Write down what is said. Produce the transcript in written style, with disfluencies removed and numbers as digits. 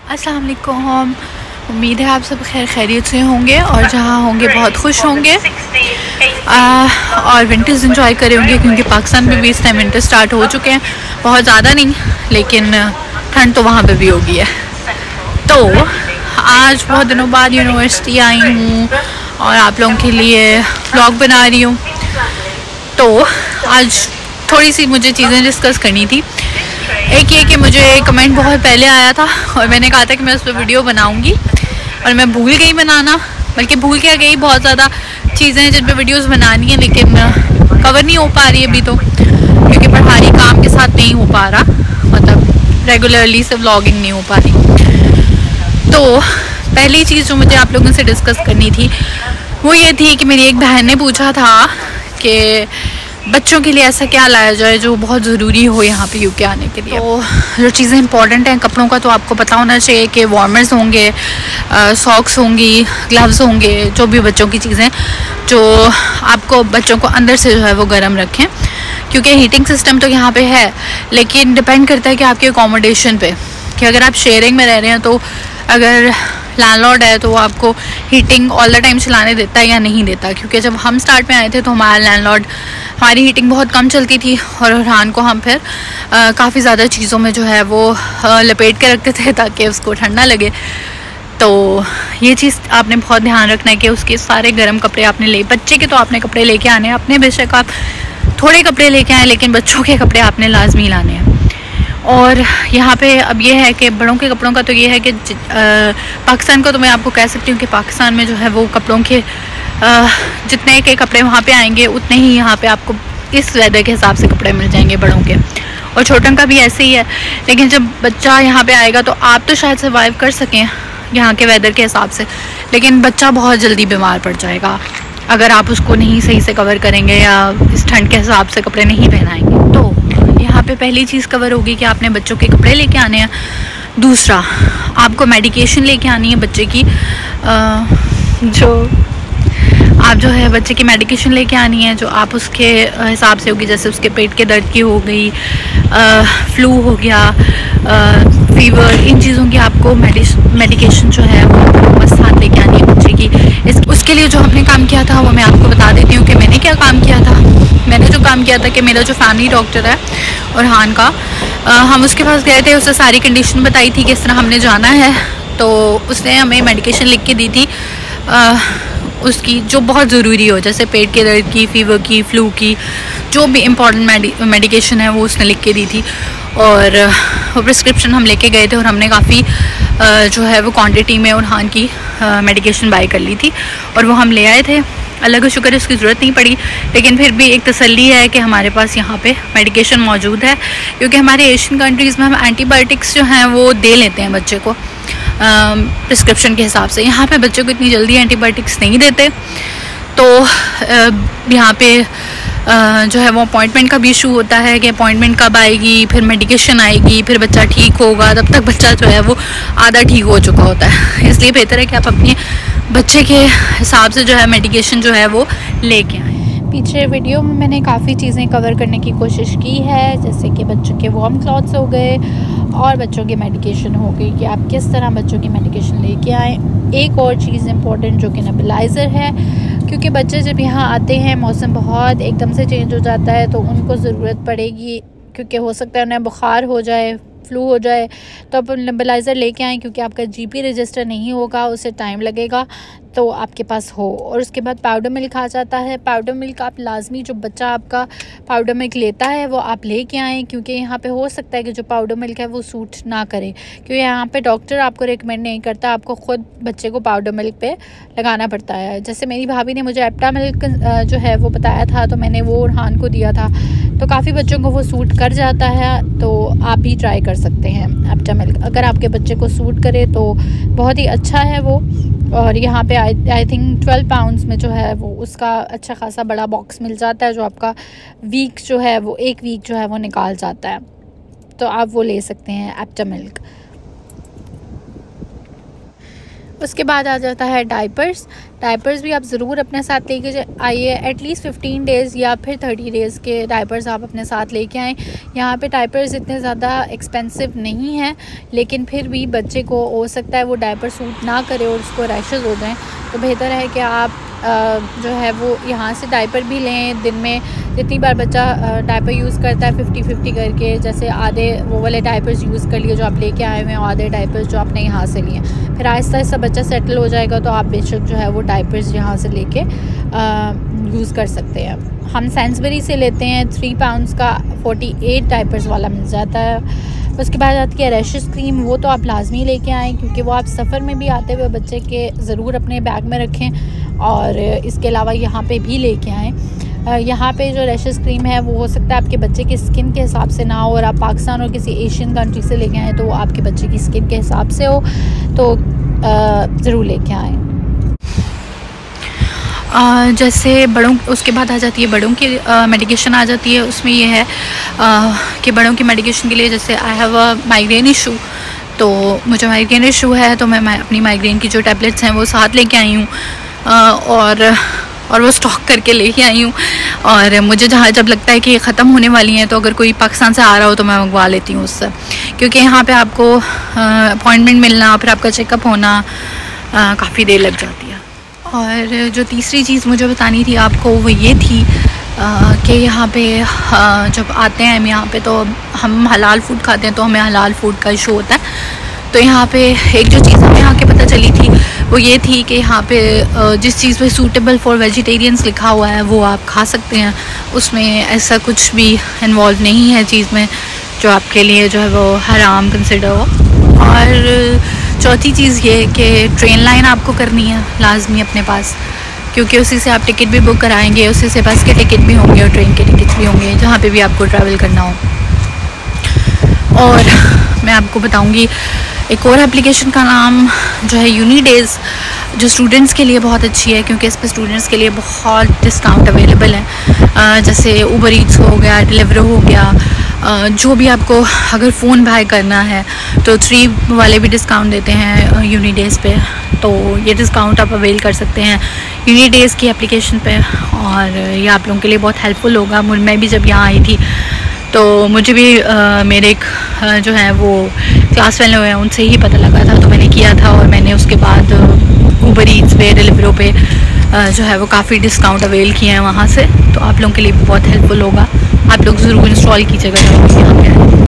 अस्सलाम वालेकुम। उम्मीद है आप सब खैरियत से होंगे और जहाँ होंगे बहुत खुश होंगे और विंटर्स एंजॉय करे होंगे, क्योंकि पाकिस्तान में भी इस टाइम विंटर स्टार्ट हो चुके हैं। बहुत ज़्यादा नहीं, लेकिन ठंड तो वहाँ पे भी होगी है। तो आज बहुत दिनों बाद यूनिवर्सिटी आई हूँ और आप लोगों के लिए व्लॉग बना रही हूँ। तो आज थोड़ी सी मुझे चीज़ें डिस्कस करनी थी। एक ये कि मुझे कमेंट बहुत पहले आया था और मैंने कहा था कि मैं उस पर वीडियो बनाऊंगी और मैं भूल गई बनाना, बल्कि भूल क्या गई, बहुत ज़्यादा चीज़ें हैं जिन पे वीडियोस बनानी है, लेकिन कवर नहीं हो पा रही अभी तो, क्योंकि पढ़ाई काम के साथ नहीं हो पा रहा, मतलब रेगुलरली से व्लॉगिंग नहीं हो पा रही। तो पहली चीज़ जो मुझे आप लोगों से डिस्कस करनी थी वो ये थी कि मेरी एक बहन ने पूछा था कि बच्चों के लिए ऐसा क्या लाया जाए जो बहुत ज़रूरी हो यहाँ पे यूके आने के लिए। तो जो चीज़ें इंपॉर्टेंट हैं कपड़ों का, तो आपको पता होना चाहिए कि वार्मर्स होंगे, सॉक्स होंगी, ग्लव्स होंगे, जो भी बच्चों की चीज़ें जो आपको बच्चों को अंदर से जो है वो गर्म रखें, क्योंकि हीटिंग सिस्टम तो यहाँ पे है, लेकिन डिपेंड करता है कि आपके अकोमोडेशन पे, कि अगर आप शेयरिंग में रह रहे हैं तो अगर लैंडलॉर्ड है तो वो आपको हीटिंग ऑल द टाइम चलाने देता है या नहीं देता। क्योंकि जब हम स्टार्ट में आए थे तो हमारा लैंडलॉर्ड, हमारी हीटिंग बहुत कम चलती थी और रहान को हम फिर काफ़ी ज़्यादा चीज़ों में जो है वो लपेट के रखते थे ताकि उसको ठंडा लगे। तो ये चीज़ आपने बहुत ध्यान रखना है कि उसके सारे गर्म कपड़े आपने ले, बच्चे के तो आपने कपड़े लेके आने हैं, अपने बेशक आप थोड़े कपड़े लेके आए, लेकिन बच्चों के कपड़े आपने लाजमी लाने हैं। और यहाँ पे अब ये है कि बड़ों के कपड़ों का तो ये है कि पाकिस्तान को तो मैं आपको कह सकती हूँ कि पाकिस्तान में जो है वो कपड़ों के जितने के कपड़े वहाँ पे आएंगे उतने ही यहाँ पे आपको इस वेदर के हिसाब से कपड़े मिल जाएंगे बड़ों के, और छोटों का भी ऐसे ही है। लेकिन जब बच्चा यहाँ पे आएगा तो आप तो शायद सर्वाइव कर सकें यहाँ के वेदर के हिसाब से, लेकिन बच्चा बहुत जल्दी बीमार पड़ जाएगा अगर आप उसको नहीं सही से कवर करेंगे या इस ठंड के हिसाब से कपड़े नहीं पहनाएंगे। तो यहाँ पे पहली चीज़ कवर होगी कि आपने बच्चों के कपड़े लेके आने हैं। दूसरा, आपको मेडिकेशन लेके आनी है बच्चे की, जो है बच्चे की मेडिकेशन लेके आनी है जो आप उसके हिसाब से होगी, जैसे उसके पेट के दर्द की हो गई, फ्लू हो गया, फीवर, इन चीज़ों की आपको मेडिकेशन जो है वो बस साथ लेके आनी है बच्चे की। उसके लिए जो हमने काम किया था वो मैं आपको बता देती हूँ कि मैंने क्या काम किया था। मैंने जो काम किया था कि मेरा जो फैमिली डॉक्टर है रहान का, हम उसके पास गए थे, उससे सारी कंडीशन बताई थी कि इस तरह हमने जाना है। तो उसने हमें मेडिकेशन लिख के दी थी उसकी जो बहुत ज़रूरी हो, जैसे पेट के दर्द की, फीवर की, फ्लू की, जो भी इम्पॉर्टेंट मेडिकेशन है वो उसने लिख के दी थी। और वो प्रिस्क्रिप्शन हम लेके गए थे और हमने काफ़ी जो है वो क्वांटिटी में रहान की मेडिकेशन बाय कर ली थी और वो हम ले आए थे। अल्लाह का शुक्र है उसकी ज़रूरत नहीं पड़ी, लेकिन फिर भी एक तसल्ली है कि हमारे पास यहाँ पे मेडिकेशन मौजूद है, क्योंकि हमारे एशियन कंट्रीज़ में हम एंटीबायोटिक्स जो हैं वो दे लेते हैं बच्चे को प्रिस्क्रिप्शन के हिसाब से। यहाँ पे बच्चों को इतनी जल्दी एंटीबायोटिक्स नहीं देते। तो यहाँ पे जो है वो अपॉइंटमेंट का भी इशू होता है कि अपॉइंटमेंट कब आएगी, फिर मेडिकेशन आएगी, फिर बच्चा ठीक होगा, तब तक बच्चा जो है वो आधा ठीक हो चुका होता है। इसलिए बेहतर है कि आप अपने बच्चे के हिसाब से जो है मेडिकेशन जो है वो लेके आएँ। पीछे वीडियो में मैंने काफ़ी चीज़ें कवर करने की कोशिश की है, जैसे कि बच्चों के वार्म क्लॉथ्स हो गए और बच्चों की मेडिकेशन हो गई कि आप किस तरह बच्चों की मेडिकेशन लेके आएँ। एक और चीज़ इम्पॉर्टेंट जो कि नेबुलाइज़र है, क्योंकि बच्चे जब यहाँ आते हैं मौसम बहुत एकदम से चेंज हो जाता है तो उनको ज़रूरत पड़ेगी, क्योंकि हो सकता है उन्हें बुखार हो जाए, फ्लू हो जाए, तो आप नेबुलाइज़र लेके आएँ, क्योंकि आपका जीपी रजिस्टर नहीं होगा, उससे टाइम लगेगा, तो आपके पास हो। और उसके बाद पाउडर मिल्क आ जाता है। पाउडर मिल्क आप लाजमी, जो बच्चा आपका पाउडर मिल्क लेता है वो आप लेके आएँ, क्योंकि यहाँ पे हो सकता है कि जो पाउडर मिल्क है वो सूट ना करे, क्योंकि यहाँ पे डॉक्टर आपको रिकमेंड नहीं करता, आपको ख़ुद बच्चे को पाउडर मिल्क पे लगाना पड़ता है। जैसे मेरी भाभी ने मुझे एप्टा मिल्क जो है वो बताया था, तो मैंने वो रहान को दिया था, तो काफ़ी बच्चों को वो सूट कर जाता है। तो आप भी ट्राई कर सकते हैं एप्टा मिल्क, अगर आपके बच्चे को सूट करे तो बहुत ही अच्छा है वो। और यहाँ पे आई थिंक 12 पाउंड्स में जो है वो उसका अच्छा खासा बड़ा बॉक्स मिल जाता है, जो आपका वीक जो है वो एक वीक जो है वो निकाल जाता है, तो आप वो ले सकते हैं एप्टा मिल्क। उसके बाद आ जाता है डाइपर्स। डायपर्स भी आप ज़रूर अपने साथ लेके आइए। एटलीस्ट 15 डेज़ या फिर 30 डेज़ के डायपर्स आप अपने साथ लेके आएँ। यहाँ पे डायपर्स इतने ज़्यादा एक्सपेंसिव नहीं हैं, लेकिन फिर भी बच्चे को हो सकता है वो डायपर सूट ना करे और उसको रैशेज़ हो जाएँ, तो बेहतर है कि आप जो है वो यहाँ से डायपर भी लें। दिन में जितनी बार बच्चा डायपर यूज़ करता है 50-50 करके, जैसे आधे वो वाले डायपर्स यूज़ कर लिए जो आप लेके आए हुए हैं, आधे डायपर्स जो आपने यहाँ से लिए। फिर आहिस्ता आहिस्ता बच्चा सेटल हो जाएगा तो आप बेशक जो है वो डायपर्स यहाँ से लेके यूज़ कर सकते हैं। हम सैन्सबरी से लेते हैं, 3 पाउंड्स का 48 डायपर्स वाला मिल जाता है। उसके बाद आती है रैशेस क्रीम, वो तो आप लाजमी लेके आएँ, क्योंकि वो आप सफ़र में भी आते हुए बच्चे के ज़रूर अपने बैग में रखें और इसके अलावा यहाँ पे भी लेके आएँ। यहाँ पे जो रैशेस क्रीम है वो हो सकता है आपके बच्चे की स्किन के हिसाब से ना हो, और आप पाकिस्तान और किसी एशियन कंट्री से लेके आएँ तो आपके बच्चे की स्किन के हिसाब से हो, तो ज़रूर लेके आएँ। जैसे बड़ों, उसके बाद आ जाती है बड़ों की मेडिकेशन आ जाती है। उसमें ये है कि बड़ों की मेडिकेशन के लिए, जैसे I have a migraine issue, तो मुझे माइग्रेन इशू है तो मैं अपनी माइग्रेन की जो टैबलेट्स हैं वो साथ लेके आई हूँ और वो स्टॉक करके लेके आई हूँ। और मुझे जब लगता है कि ये ख़त्म होने वाली हैं तो अगर कोई पाकिस्तान से आ रहा हो तो मैं मंगवा लेती हूँ उससे, क्योंकि यहाँ पे आपको अपॉइंटमेंट मिलना, फिर आपका चेकअप होना काफ़ी देर लग जाती है। और जो तीसरी चीज़ मुझे बतानी थी आपको वो ये थी कि यहाँ पे जब आते हैं हम यहाँ पे तो हम हलाल फूड खाते हैं, तो हमें हलाल फूड का इशू होता है। तो यहाँ पे एक जो चीज़ हमें यहाँ के पता चली थी वो ये थी कि यहाँ पे जिस चीज़ पे सूटेबल फॉर वेजिटेरियंस लिखा हुआ है वो आप खा सकते हैं, उसमें ऐसा कुछ भी इन्वॉल्व नहीं है चीज़ में जो आपके लिए जो है वो हराम कंसिडर हो। और चौथी चीज़ ये कि ट्रेन लाइन आपको करनी है लाजमी अपने पास, क्योंकि उसी से आप टिकट भी बुक कराएंगे, उसी से बस के टिकट भी होंगे और ट्रेन के टिकट्स भी होंगे जहाँ पे भी आपको ट्रैवल करना हो। और मैं आपको बताऊंगी एक और एप्लीकेशन का नाम जो है यूनिडेज़, जो स्टूडेंट्स के लिए बहुत अच्छी है, क्योंकि इस पर स्टूडेंट्स के लिए बहुत डिस्काउंट अवेलेबल है। जैसे उबर ईट्स हो गया, डिलीवरो हो गया, जो भी आपको अगर फ़ोन बाय करना है तो 3 वाले भी डिस्काउंट देते हैं यूनिडेज़ पे, तो ये डिस्काउंट आप अवेल कर सकते हैं यूनिडेज़ की एप्लीकेशन पे, और ये आप लोगों के लिए बहुत हेल्पफुल होगा। मैं भी जब यहाँ आई थी तो मुझे भी मेरे एक जो है वो क्लास फेलो हैं उनसे ही पता लगा था, तो मैंने किया था और मैंने उसके बाद उबर ईट्स पे, डिलीवरो पे जो है वो काफ़ी डिस्काउंट अवेल किए हैं वहाँ से, तो आप लोगों के लिए भी बहुत हेल्पफुल होगा। आप लोग ज़रूर इंस्टॉल कीजिएगा जब यहाँ पे आए।